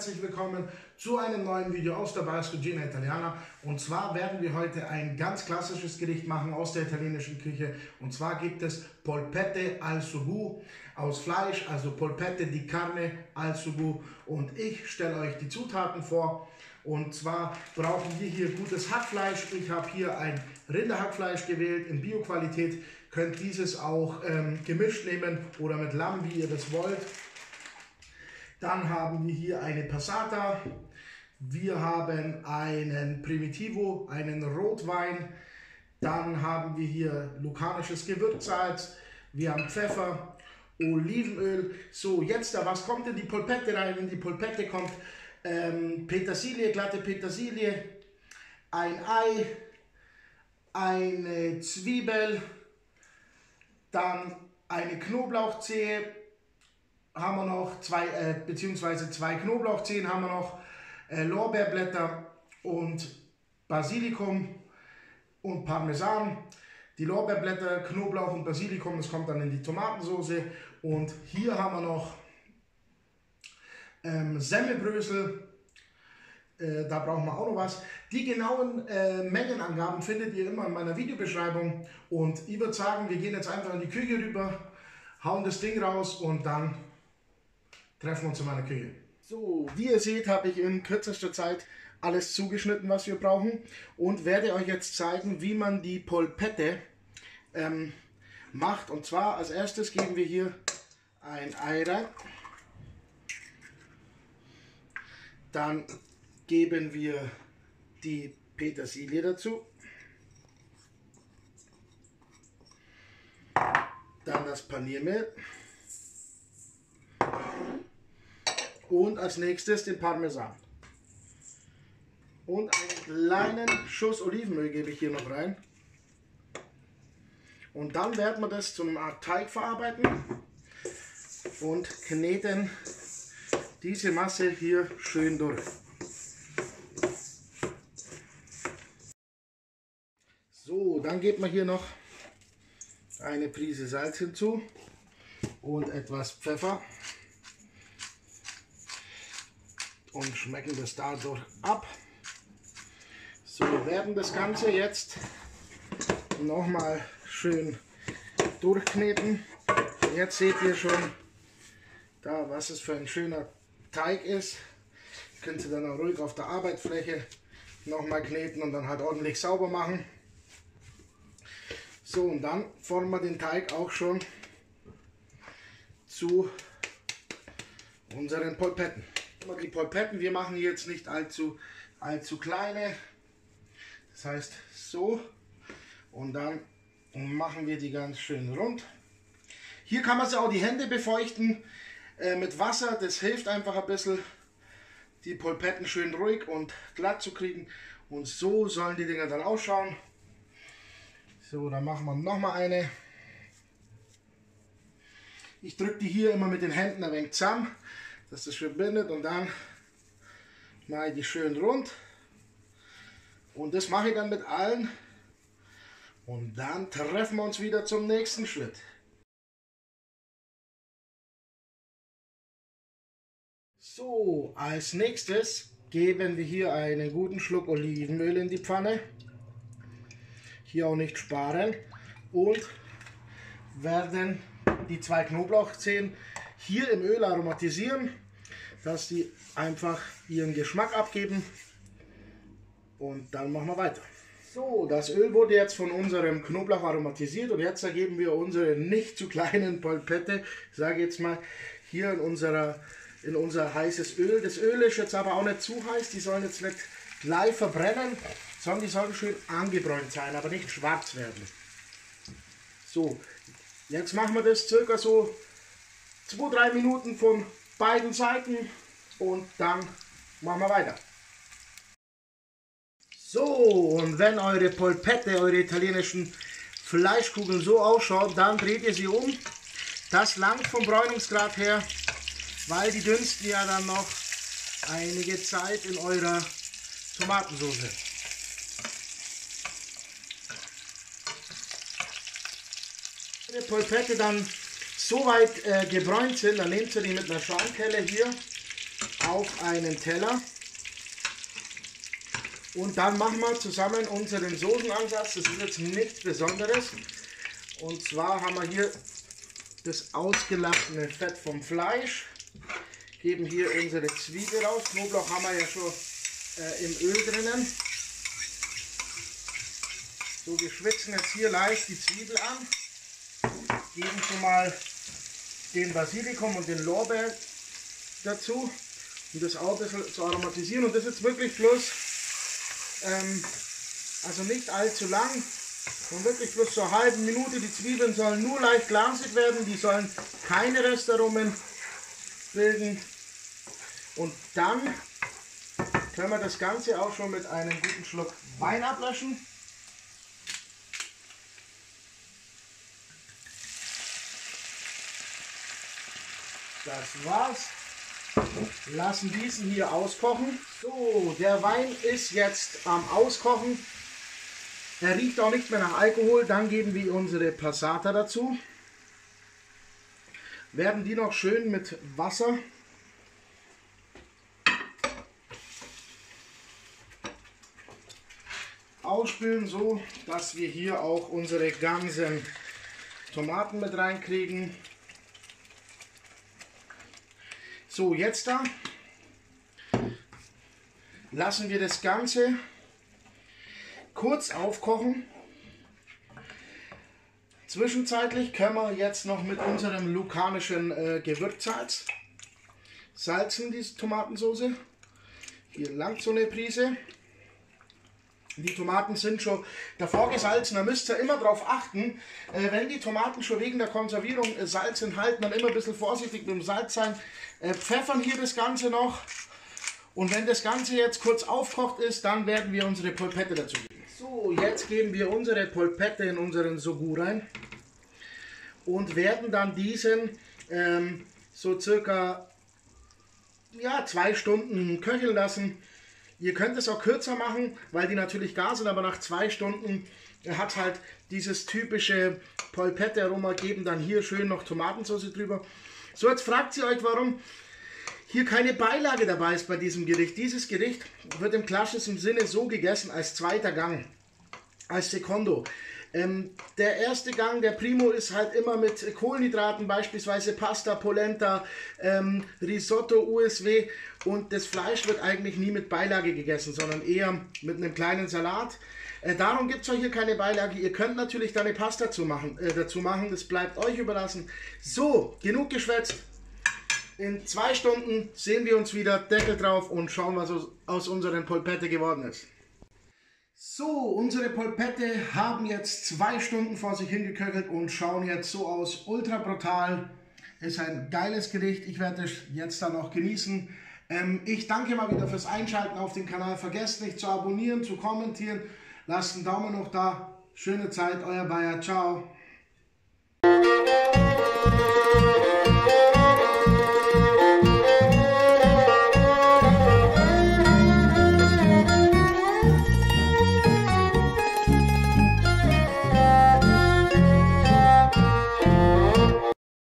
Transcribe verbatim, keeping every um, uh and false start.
herzlich willkommen zu einem neuen Video aus der Bar Cucina Italiana. Und zwar werden wir heute ein ganz klassisches Gericht machen aus der italienischen Küche. Und zwar gibt es Polpette al Sugo aus Fleisch, also Polpette di Carne al Sugo. Und ich stelle euch die Zutaten vor. Und zwar brauchen wir hier gutes Hackfleisch. Ich habe hier ein Rinderhackfleisch gewählt in Bio-Qualität. Könnt dieses auch ähm, gemischt nehmen oder mit Lamm, wie ihr das wollt. Dann haben wir hier eine Passata, wir haben einen Primitivo, einen Rotwein, dann haben wir hier lucanisches Gewürzsalz, wir haben Pfeffer, Olivenöl. So, jetzt, was kommt in die Polpette rein? In die Polpette kommt ähm, Petersilie, glatte Petersilie, ein Ei, eine Zwiebel, dann eine Knoblauchzehe, haben wir noch zwei, äh, beziehungsweise zwei Knoblauchzehen haben wir noch, äh, Lorbeerblätter und Basilikum und Parmesan. Die Lorbeerblätter, Knoblauch und Basilikum, das kommt dann in die Tomatensauce. Und hier haben wir noch ähm, Semmelbrösel, äh, da brauchen wir auch noch was. Die genauen äh, Mengenangaben findet ihr immer in meiner Videobeschreibung. Und ich würde sagen, wir gehen jetzt einfach in die Küche rüber, hauen das Ding raus und dann treffen wir uns in meiner Küche. So, wie ihr seht, habe ich in kürzester Zeit alles zugeschnitten, was wir brauchen, und werde euch jetzt zeigen, wie man die Polpette ähm, macht. Und zwar als erstes geben wir hier ein Ei rein, dann geben wir die Petersilie dazu, dann das Paniermehl und als nächstes den Parmesan. Und einen kleinen Schuss Olivenöl gebe ich hier noch rein. Und dann werden wir das zu einer Art Teig verarbeiten und kneten diese Masse hier schön durch. So, dann gibt man hier noch eine Prise Salz hinzu und etwas Pfeffer. Und schmecken das dadurch ab. So, wir werden das Ganze jetzt nochmal schön durchkneten. Jetzt seht ihr schon, da was es für ein schöner Teig ist. Könnt ihr dann auch ruhig auf der Arbeitsfläche nochmal kneten und dann halt ordentlich sauber machen. So, und dann formen wir den Teig auch schon zu unseren Polpetten. Die Polpetten, wir machen jetzt nicht allzu, allzu kleine, das heißt so, und dann machen wir die ganz schön rund. Hier kann man sich auch die Hände befeuchten äh, mit Wasser, das hilft einfach ein bisschen, die Polpetten schön ruhig und glatt zu kriegen, und so sollen die Dinger dann ausschauen. So, dann machen wir noch mal eine. Ich drücke die hier immer mit den Händen ein wenig zusammen, dass das schön bindet, und dann mache ich die schön rund, und das mache ich dann mit allen, und dann treffen wir uns wieder zum nächsten Schritt. So, als nächstes geben wir hier einen guten Schluck Olivenöl in die Pfanne, hier auch nicht sparen, und werden die zwei Knoblauchzehen hier im Öl aromatisieren, dass die einfach ihren Geschmack abgeben, und dann machen wir weiter. So, das Öl wurde jetzt von unserem Knoblauch aromatisiert, und jetzt ergeben wir unsere nicht zu kleinen Polpette, ich sage jetzt mal, hier in, unserer, in unser heißes Öl. Das Öl ist jetzt aber auch nicht zu heiß, die sollen jetzt nicht gleich verbrennen, sondern die sollen schön angebräunt sein, aber nicht schwarz werden. So, jetzt machen wir das circa so zwei bis drei Minuten von beiden Seiten, und dann machen wir weiter. So, und wenn eure Polpette, eure italienischen Fleischkugeln so ausschaut, dann dreht ihr sie um. Das langt vom Bräunungsgrad her, weil die dünsten ja dann noch einige Zeit in eurer Tomatensauce. Wenn die Polpette dann so weit äh, gebräunt sind, dann nehmt ihr die mit einer Schaunkelle hier auf einen Teller. Und dann machen wir zusammen unseren Soßenansatz. Das ist jetzt nichts Besonderes. Und zwar haben wir hier das ausgelassene Fett vom Fleisch. Geben hier unsere Zwiebel raus. Knoblauch haben wir ja schon äh, im Öl drinnen. So, wir schwitzen jetzt hier leicht die Zwiebel an. Geben schon mal den Basilikum und den Lorbeer dazu, um das auch ein bisschen zu aromatisieren. Und das jetzt wirklich bloß, ähm, also nicht allzu lang, und wirklich bloß so eine halbe Minute. Die Zwiebeln sollen nur leicht glasig werden, die sollen keine Restaromen bilden. Und dann können wir das Ganze auch schon mit einem guten Schluck Wein ablöschen. Das war's. Lassen diesen hier auskochen. So, der Wein ist jetzt am Auskochen. Er riecht auch nicht mehr nach Alkohol. Dann geben wir unsere Passata dazu. Werden die noch schön mit Wasser ausspülen, so dass wir hier auch unsere ganzen Tomaten mit reinkriegen. So, jetzt da lassen wir das Ganze kurz aufkochen. Zwischenzeitlich können wir jetzt noch mit unserem lukanischen äh, Gewürzsalz salzen, diese Tomatensauce. Hier langt so eine Prise. Die Tomaten sind schon davor gesalzen, da müsst ihr immer darauf achten, äh, wenn die Tomaten schon wegen der Konservierung äh, Salz enthalten, dann immer ein bisschen vorsichtig mit dem Salz sein. Äh, pfeffern hier das Ganze noch, und wenn das Ganze jetzt kurz aufkocht ist, dann werden wir unsere Polpette dazu geben. So, jetzt geben wir unsere Polpette in unseren Sogu rein und werden dann diesen ähm, so circa ja, zwei Stunden köcheln lassen. Ihr könnt es auch kürzer machen, weil die natürlich gar sind, aber nach zwei Stunden hat halt dieses typische Polpette-Aroma gegeben, dann hier schön noch Tomatensauce drüber. So, jetzt fragt ihr euch, warum hier keine Beilage dabei ist bei diesem Gericht. Dieses Gericht wird im klassischen Sinne so gegessen als zweiter Gang, als Secondo. Ähm, der erste Gang, der Primo, ist halt immer mit Kohlenhydraten, beispielsweise Pasta, Polenta, ähm, Risotto, U S W, und das Fleisch wird eigentlich nie mit Beilage gegessen, sondern eher mit einem kleinen Salat. Äh, darum gibt es auch hier keine Beilage. Ihr könnt natürlich da eine Pasta dazu machen, äh, dazu machen, das bleibt euch überlassen. So, genug geschwätzt. In zwei Stunden sehen wir uns wieder, Deckel drauf, und schauen, was aus unseren Polpette geworden ist. So, unsere Polpette haben jetzt zwei Stunden vor sich hingeköchelt und schauen jetzt so aus. Ultra brutal. Ist ein geiles Gericht. Ich werde es jetzt dann noch genießen. Ähm, ich danke mal wieder fürs Einschalten auf den Kanal. Vergesst nicht zu abonnieren, zu kommentieren. Lasst einen Daumen noch da. Schöne Zeit, euer Bayer. Ciao.